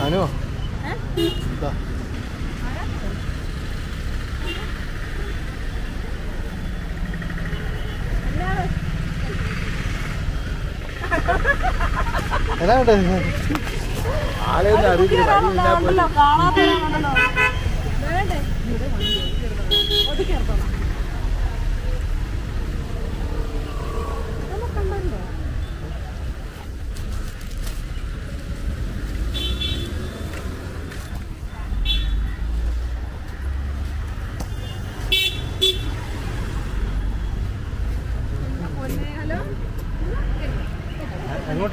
അനുവോ എന്നാ എങ്ങോട്ട്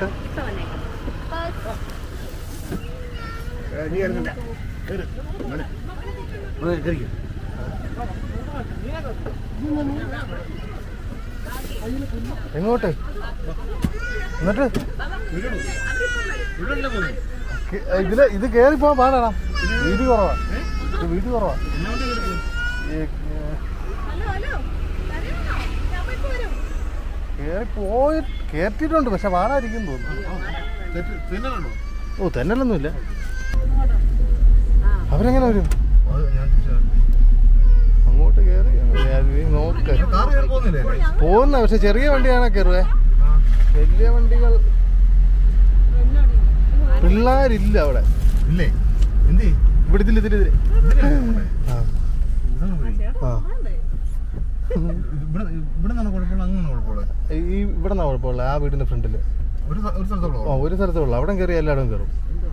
എങ്ങോട്ട് എന്നിട്ട് ഇത് കേറിപ്പോ പാടാ വീതി കുറവാ വീതി കുറവാ കേറിപ്പോയി കേട്ടിട്ടുണ്ട് പക്ഷെ വാടായിരിക്കും തോന്നുന്നു ഓ തെന്നലൊന്നുമില്ല അവരെങ്ങനെ വരും അങ്ങോട്ട് കയറി നോക്ക് പോകുന്ന പക്ഷെ ചെറിയ വണ്ടിയാണോ കയറുവേ വലിയ വണ്ടികൾ പിള്ളേരില്ല അവിടെ ഇല്ലേ ഇവിടെ ഇതില് ഈ ഇവിടെ നിന്നാ കുഴപ്പമുള്ള ആ വീടിന്റെ ഫ്രണ്ടില് ഒരു സ്ഥലത്തുള്ളൂ അവിടെ കയറി എല്ലായിടവും കയറും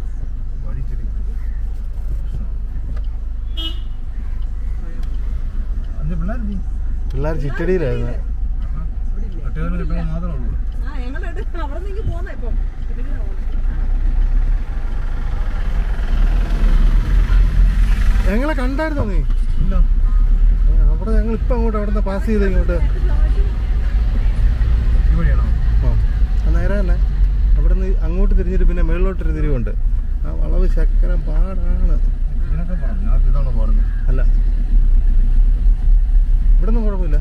പിള്ളേർ ചിറ്റടിയിലായിരുന്നു ഞങ്ങളെ കണ്ടായിരുന്നോ നീ അവിടെ ഞങ്ങൾ ഇപ്പൊ അങ്ങോട്ട് അവിടെ നിന്ന് പാസ് ചെയ്ത് ഇങ്ങോട്ട് നേരെ തന്നെ അവിടെ നിന്ന് അങ്ങോട്ട് തിരിഞ്ഞിട്ട് പിന്നെ മേളിലോട്ടൊരു തിരിവുണ്ട് ആ വളവ് ശക്കരം പാടാണ് അല്ല ഇവിടെ ഒന്നും കുഴപ്പമില്ല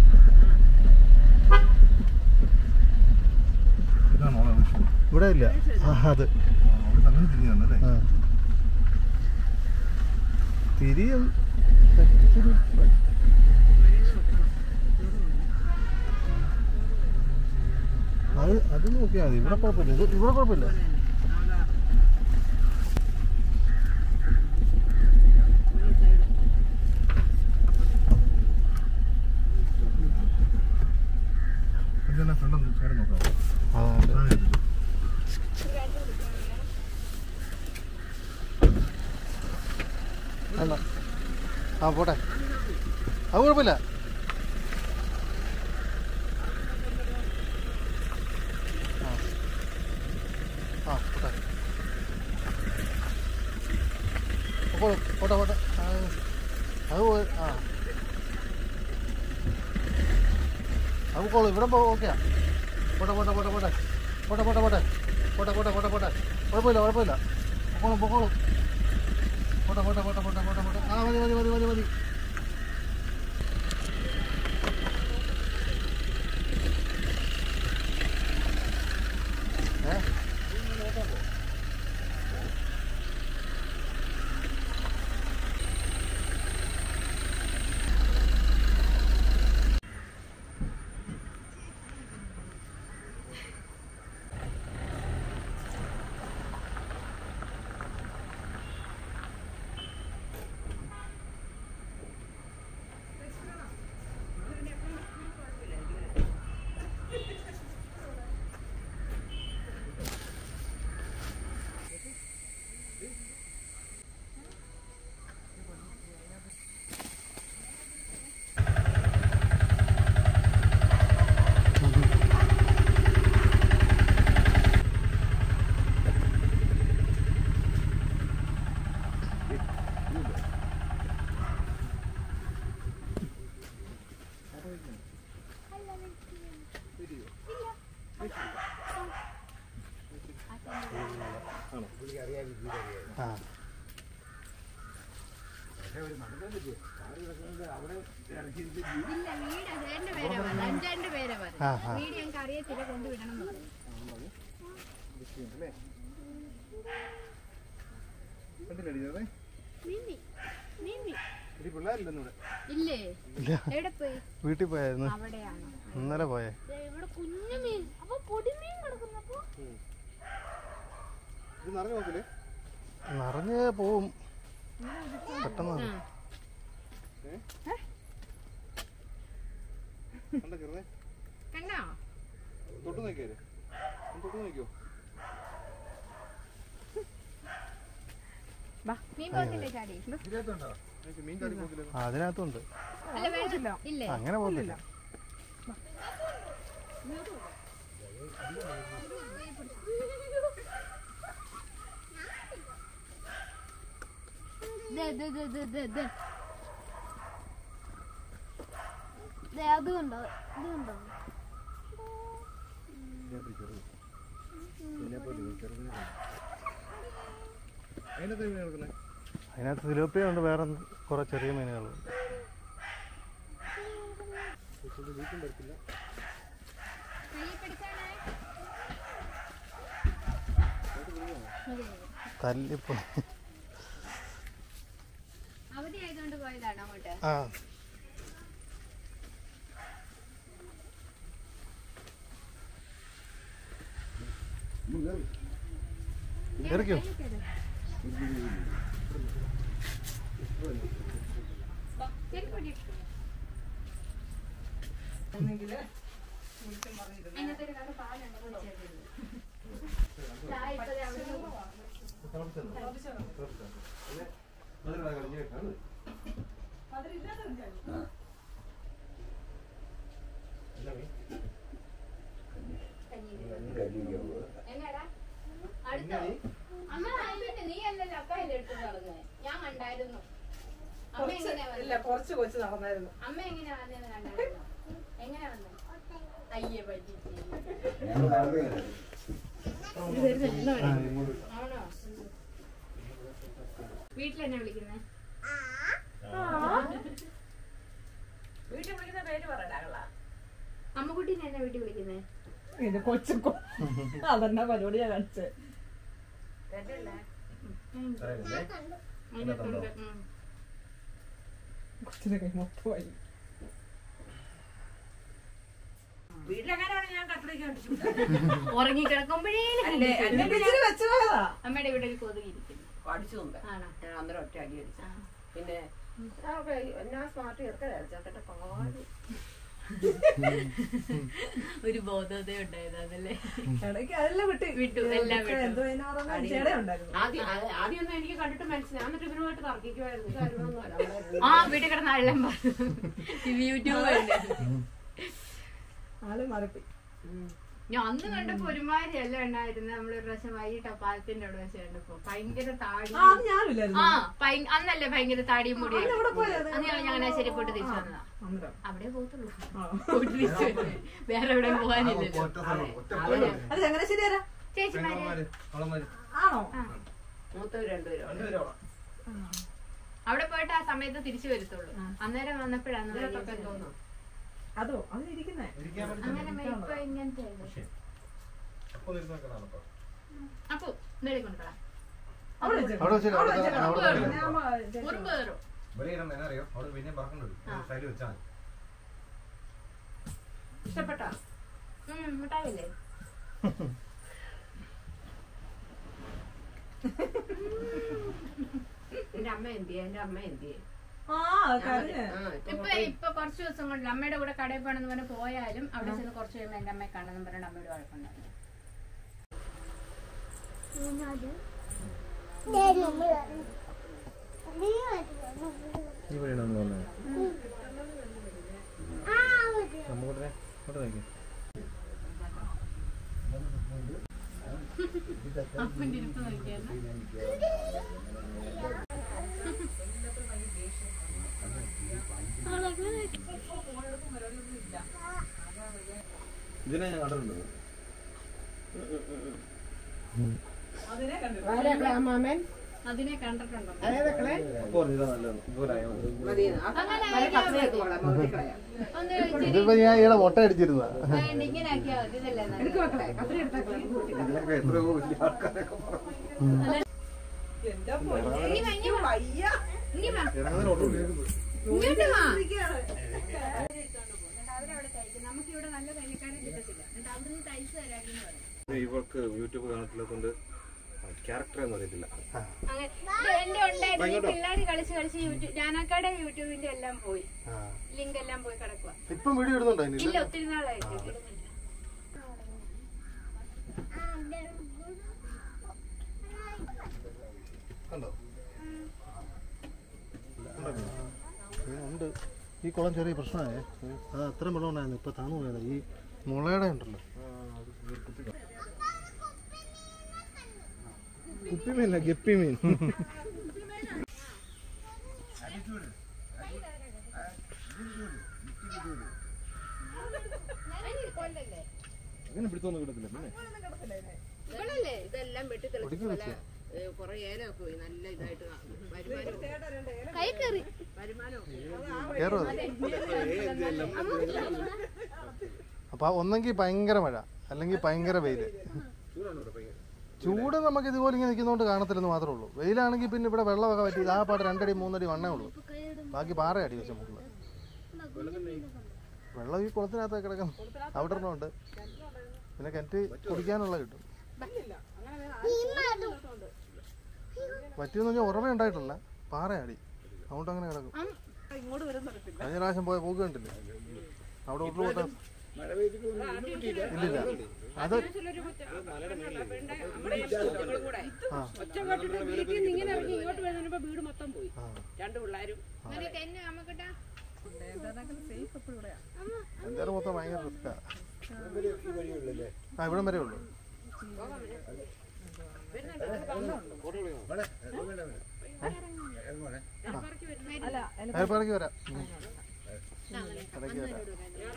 ഇവിടെ ഇല്ല അത് തിരിയും അത് നോക്കിയാൽ മതി ഇവിടെ കുഴപ്പമില്ല ഇവിടെ കുഴപ്പമില്ല ആ പോട്ടെ അത് കുഴപ്പമില്ല പോട്ടെ പോട്ടെ അത് അത് കോളൂ ഇവിടെ ഓക്കെയാ പോട്ടെ പോട്ടെ പോട്ടെ പോട്ടെ പോട്ടെ പോട്ടെ പോട്ടെ പോട്ടെ പോട്ടെ പോട്ടെ പോട്ടെ കുഴപ്പമില്ല കുഴപ്പമില്ല പൊക്കോളും പൊക്കോളും പോട്ടെ പോട്ടെ പോട്ടെ പോട്ടെ പോട്ടെ പോട്ടെ ആ മതി മതി മതി മതി മതി വീട്ടിൽ പോയായിരുന്നു ഇന്നലെ പോയേ. നിറഞ്ഞ് പോവും പെട്ടെന്ന്. തൊട്ട് നോക്കിയോ? അതിനകത്തുണ്ട്. അങ്ങനെ പോകുന്നില്ല. അതുകൊണ്ടോ ഇതുകൊണ്ടോ അതിനകത്ത് തിലോപ്പിയ ഉണ്ട്, വേറെ കുറെ ചെറിയ മീനുകൾ. തല്ലിപ്പോ അവധി ആയതുകൊണ്ട് പോയതാണോ അങ്ങോട്ട്? ആ ഇറക്കോ? ഞാൻ കണ്ടായിരുന്നു. കുറച്ച് കൊച്ചു നടന്നായിരുന്നു. അമ്മ എങ്ങനെയാ വന്നതെന്ന് കണ്ടായിരുന്നു. എങ്ങനെയാ വന്നത്? അയ്യേ പറ്റി. ആണോ? വീട്ടിലെന്നെ വിളിക്കുന്നേ? വീട്ടിൽ വിളിക്കുന്ന പേര് പറയണ അമ്മക്കുട്ടീനെ എന്നെ വീട്ടിൽ വിളിക്കുന്നേ? ഇത് കൊച്ചു അതെന്നാ പരിപാടി ഞാൻ കാണിച്ചേ. കൊച്ചിനെ കൈ മൊത്തമായി. വീട്ടിലെങ്ങനെയാണ് ഞാൻ കട്ടിലേക്ക് ഉറങ്ങി കിടക്കുമ്പോഴേ അമ്മയുടെ ഇവിടെ ഒരു കൊതുകിരിക്കുന്നു. അടിച്ചു മുമ്പേ അന്നേരം ഒറ്റ അടി അടിച്ചു. പിന്നെ എന്നാ സ്മാർട്ട് ചേർക്കട്ടെ പാട് ഒരു ബോധത ഉണ്ടായതല്ലേ. വിട്ടു ആദ്യമൊന്നും എനിക്ക് കണ്ടിട്ട് മനസ്സിലായി. എന്നിട്ട് ഇവരുമായിട്ട് തർക്കിക്കുമായിരുന്നു. ആ വീട്ടിൽ കിടന്ന ആളെല്ലാം യൂട്യൂബ് ആള് മാറിപ്പോയി. ഞാൻ അന്ന് കണ്ടപ്പോ ഒരുമാതിരി എല്ലാം ഉണ്ടായിരുന്നു. നമ്മളൊരു പ്രാവശ്യം വൈകിട്ട് പാലത്തിന്റെ അവിടെ വെച്ച് കണ്ടപ്പോ ഭയങ്കര താടി. അന്നല്ലേ ഭയങ്കര താടിയും മുടി. അന്ന് ഞങ്ങൾ ശരിപ്പോട്ട് തിരിച്ചു വന്നതാ. അവിടെ പോകത്തുള്ളൂ, പോയിട്ട് തിരിച്ചു വരും. വേറെ എവിടെ പോകാനില്ലല്ലോ. ചേച്ചിമാര് അവിടെ പോയിട്ട് ആ സമയത്ത് തിരിച്ചു വരത്തുള്ളൂ. അന്നേരം വന്നപ്പോഴാണ് അതോ അത് ഇരിക്കുന്നേ. അങ്ങനെ ഇപ്പൊ ഇങ്ങനത്തെ അപ്പൊ നേടി കൊണ്ടുപോകാം. ഇഷ്ടപ്പെട്ടോ? മിഠായില്ലേ? എന്റെ അമ്മ എന്തിയെ? എന്റെ അമ്മ എന്തിയെ? ഇപ്പൊ കുറച്ച് ദിവസം കൊണ്ട് അമ്മയുടെ കൂടെ കടയിൽ പോകണമെന്ന് പറഞ്ഞ് പോയാലും അവിടെ ചെന്ന് കുറച്ച് കഴിയുമ്പോ എന്റെ അമ്മയെ കാണണമെന്ന് പറഞ്ഞിട്ട് അമ്മയോട് വഴക്കുണ്ടായിരുന്നു. അപ്പന്റെ ഇരുപ്പ് നോക്കിയായിരുന്നു. ഇതിനെ ഞാൻ കണ്ടിട്ടുണ്ട്. അതിനെ കണ്ടിട്ടുണ്ടോ? ഇതിപ്പോ ഞാൻ ഇവിടെ മുട്ട അടിച്ചിരുന്ന ഇങ്ങനെ ആക്കിയാ മതി. ഇതല്ലേ നമുക്കിവിടെ നല്ല തയ്യക്കാരെ കിട്ടത്തില്ല. അവിടുന്ന് തയ്ച്ചു തരാമെന്ന് പറയും. ഇവർക്ക് യൂട്യൂബ് കാണത്തില്ലാത്തതുകൊണ്ട് ക്യാരക്ടർ എന്ന് അറിയത്തില്ല. എന്റെ ഉണ്ടായിരുന്നു പിള്ളേര് കളിച്ച് കളിച്ച് ഞാനക്കാടെ യൂട്യൂബിന്റെ എല്ലാം പോയി, ലിങ്ക് എല്ലാം പോയി കിടക്കുക. ഇപ്പം വീഡിയോ ഇടുന്നുണ്ടോ? ഇല്ല, ഒത്തിരി നാളായിട്ട് ഇടുന്നില്ല. കണ്ടോ ഉണ്ട്. ഈ കുളം ചെറിയ പ്രശ്നമായേ. അത് അത്രയും വെള്ളം ഉണ്ടായിരുന്നു. ഇപ്പൊ താന്നു പോയത് ഈ മുളയുടെ ഉണ്ടല്ലോ. കുപ്പിമീനല്ല, ഗപ്പിമീൻ. പിടിച്ചൊന്നും കിട്ടത്തില്ല. ഇതെല്ലാം വെട്ടി തെളിച്ച് കൊറേ ഏലൊക്കെ പോയി നല്ല ഇതായിട്ട് അപ്പൊ ഒന്നെങ്കിൽ ഭയങ്കര മഴ അല്ലെങ്കിൽ ഭയങ്കര വെയില്. ചൂട് നമുക്ക് ഇതുപോലെ ഇങ്ങനെ നിൽക്കുന്നതുകൊണ്ട് കാണത്തില്ലെന്ന് മാത്രമേ ഉള്ളൂ. വെയിലാണെങ്കിൽ പിന്നെ ഇവിടെ വെള്ളമൊക്കെ പറ്റി ആ പാട്ട് 2 അടി 3 അടി വണ്ണേ ഉള്ളൂ. ബാക്കി പാറ അടി വെച്ച മുകളിൽ വെള്ളം ഈ കുളത്തിനകത്ത് കിടക്കുന്നു. അവിടെ ഒരെണ്ണമുണ്ട്. പിന്നെ കിണറ്റ് കുടിക്കാനുള്ള കിട്ടും. പറ്റിയെന്ന് പറഞ്ഞാൽ ഉറവ ഉണ്ടായിട്ടില്ല, പാറയാടി. അതുകൊണ്ട് അങ്ങനെ കിടക്കും. കഴിഞ്ഞ പ്രാവശ്യം പോയ പോക്ക് കണ്ടില്ലേ? അവിടെ ഒട്ടുപോട്ടെ ഇല്ലില്ല. അത് വീട് മൊത്തം പോയി. 2 പിള്ളേരും എന്തായാലും മൊത്തം ഭയങ്കര റിസ്ക്കാ. ആ ഇവിടം വരെ ഉള്ളു. അയൽപ്പാറയ്ക്ക് വരാം. ഇടയ്ക്ക് വരാം.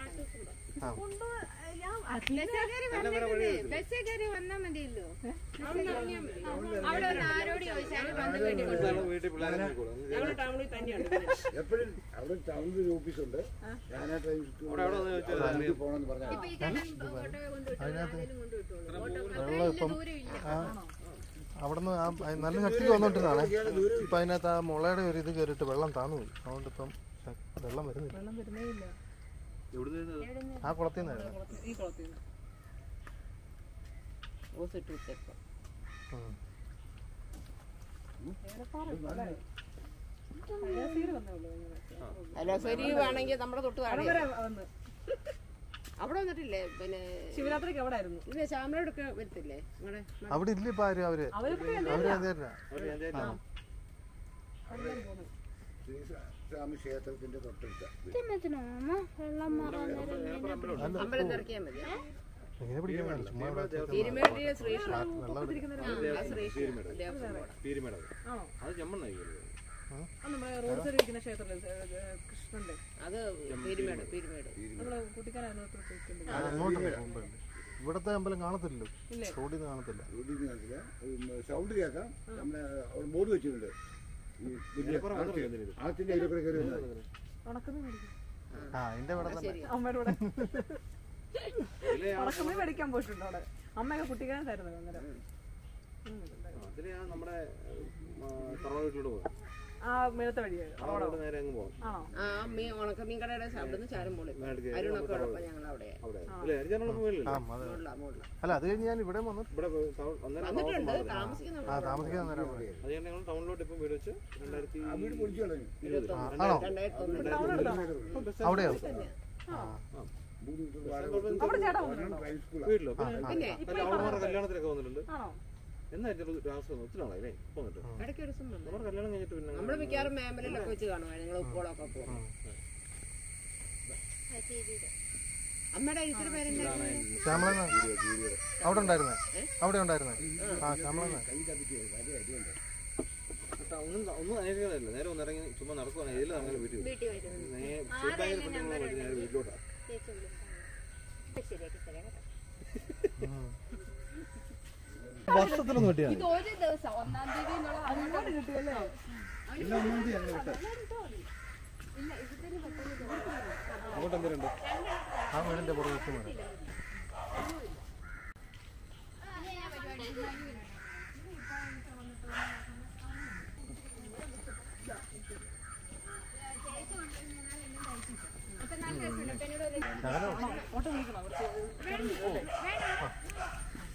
ബസ് കയറി വന്നാ മതിയല്ലോ. അവിടെ ആരോട് ചോദിച്ചാലും ടൗണിൽ തന്നെയാണ്. എപ്പോഴും അവിടെ ടൗണിൽ ഒരു ഓഫീസുണ്ട്. വെള്ളം ഇപ്പം അവിടുന്ന് നല്ല ശക്തിക്ക് വന്നോണ്ടിരുന്നാണ്. ഇപ്പൊ അതിനകത്ത് ആ മുളയുടെ ഒരു ഇത് കയറിയിട്ട് വെള്ളം താന്നു പോയി. അതുകൊണ്ട് ഇപ്പം വെള്ളം വരുന്നില്ല. ആ കുളത്തിൽ നിന്നായിരുന്നു. വേണമെങ്കിൽ നമ്മുടെ തൊട്ട് താഴെ അവിടെ വന്നിട്ടില്ലേ? പിന്നെ ശിവരാത്രിക്ക് അവിടെ ആയിരുന്നു. ഇല്ല, ശ്യാമലോടൊക്കെ വരത്തില്ലേ നിങ്ങളെ അവിടെ? ഇല്ല ഇപ്പൊ ആരും. അവര് ക്ഷേത്രത്തിന്റെ തൊട്ടടുത്ത അമ്പലം തിറക്കിയാൽ മതി. എങ്ങനെ പിടിക്കാൻ ചുമ്മാ തിരുമേടിയിലെ ശ്രീകൃഷ്ണൻ അത് പീരുമേട് ഇവിടത്തെ അമ്പലം കാണത്തില്ലല്ലോ. റോഡിൽ നിന്ന് കാണത്തില്ല. സൗണ്ട് കേൾക്കാം. നമ്മുടെ ബോർഡ് വെച്ചിട്ടുണ്ട്. ആത്തിന്റെ അതിലൂടെ കയറി അതിന്റെ ഇവിടെ ഉണക്കമീൻ മേടിക്കാൻ പോയിട്ടുണ്ടോ അവിടെ? അമ്മയൊക്കെ കുട്ടിക്കാലം തരുന്നത് അന്നേരം നമ്മുടെ വീട്ടിലോട്ട് പോകാം. ആ മേളത്തെ വഴിയാണ്. നേരെ അങ്ങ് പോകാം. ഉണക്കമീൻ കടയുടെ അവിടുന്ന് ചാരം പോളി അരുണൊക്കെ ഞങ്ങൾ അവിടെ. അല്ല അത് കഴിഞ്ഞ് ഞാൻ ഇവിടെ വന്നിട്ടുണ്ട്. താമസിക്കാൻ ടൗണിലോട്ട് ഇപ്പം വീട് വെച്ച് 2020 അവിടെയോ? വീട്ടിലോ കല്യാണത്തിനൊക്കെ വന്നിട്ടുണ്ട്. എന്നായിരുന്നു ഒത്തിരി നാളായി വന്നിട്ട്. നമ്മുടെ കല്യാണം കഴിഞ്ഞിട്ട് പിന്നെ നമ്മള് മിക്കവാറും മേമലൊക്കെ വെച്ച് കാണുവാ. നിങ്ങൾ ഉപ്പോളൊക്കെ പോകും. അമ്മയുടെ ഇത്ര പേരുണ്ടായിരുന്നു. ശ്യാമള അവിടെ ഉണ്ടായിരുന്നേ. അവിടെ ഉണ്ടായിരുന്നേ. ആ ശ്യാമള ഒന്നും അനേകതല്ല. നേരെ ഒന്നിറങ്ങി ചുമ്മാ നടക്കുവാണ്. ഇതിൽ അങ്ങനെ വീട്ടിൽ വീട്ടിലോട്ടാ. വർഷത്തിലൊന്നും കിട്ടിയാ ആ വീടിന്റെ പുറകെ വെച്ച് മതി.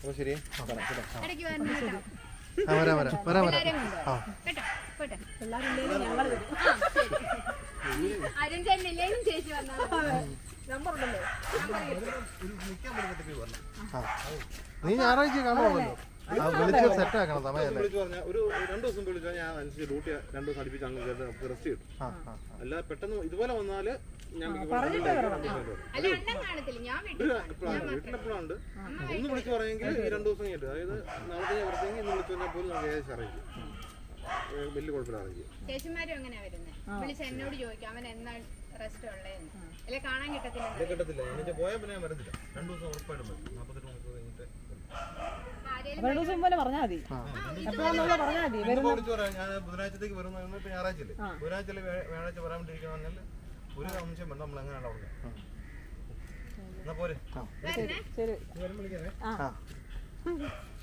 അപ്പോൾ ശരി ഇടയ്ക്ക് വരണം കേട്ടോ. ആ വരാം വരാം വരാം വരാം എല്ലാവരെയും കൊണ്ടുപോകാം. ആ കേട്ടോ പോട്ടെ. പിള്ളേരില്ലെങ്കിൽ ഞങ്ങൾ വരും. അരുൺ ചേട്ടനില്ലേലും ചേച്ചി വന്നാൽ നമ്പർ ഉണ്ടല്ലോ. ആ നീ ഞായറാഴ്ച കാണുമല്ലോ വിളിച്ച് സെറ്റ് ആക്കണം സമയമല്ലേ വിളിച്ചു പറഞ്ഞാൽ ഒരു 2 ദിവസം വിളിച്ചാൽ ഞാൻ അനുസരിച്ച് ഡ്യൂട്ടി 2 ദിവസം അടുപ്പിച്ച് അങ്ങ് കയറി നമുക്ക് റെസ്റ്റ് കിട്ടും. ആ ആ അല്ല പെട്ടെന്ന് ഇതുപോലെ വന്നാല് ഞാൻ പറഞ്ഞിട്ട് വരണം. അല്ല അണ്ണൻ കാണത്തില്ല, ഞാൻ വീട്ടിലെപ്പോഴും ഉണ്ട്. ഒന്ന് വിളിച്ച് പറയുമെങ്കിൽ ഈ 2 ദിവസം കഴിഞ്ഞിട്ട്, അതായത് നാളത്തെ ഞാൻ വരത്തെങ്കിൽ ഇന്ന് വിളിച്ചു പറഞ്ഞാൽ പോലും നമുക്ക് ഏകദേശം അറിയിക്കും. വലിയ കുഴപ്പമില്ല അറിയിക്കും. ചേച്ചിമാരും അങ്ങനെ വരുന്നത്. വിളിച്ച് എന്നോട് ചോദിക്കാം അവൻ എന്നാ റെസ്റ്റ് ഉള്ളതെന്ന്. അല്ലെ കാണാൻ കിട്ടത്തില്ല. ഇത് കിട്ടത്തില്ല. എനിക്ക് പോയാൽ പിന്നെ ഞാൻ വരത്തില്ല. 2 ദിവസം ഉറപ്പായിട്ടും വരും. 48 മണിക്കൂർ കഴിഞ്ഞിട്ട് 2 ദിവസം പോലെ പറഞ്ഞാൽ മതി. എപ്പോഴാണെന്നുള്ള പറഞ്ഞാൽ മതി. ഇന്നിപ്പോ വിളിച്ചു പറയാം ഞാൻ ബുധനാഴ്ചത്തേക്ക് വരുന്നു. ഇപ്പൊ ഞായറാഴ്ച അല്ലേ, ബുധനാഴ്ച വ്യാഴാഴ്ച വരാൻ വേണ്ടിയിരിക്കുന്ന പറഞ്ഞാൽ ഒരു സംശയം വേണ്ട. നമ്മൾ എങ്ങനെയാണ് അവിടെ എന്നാ പോരെ ശരി. വിളിക്കാനേ. ആ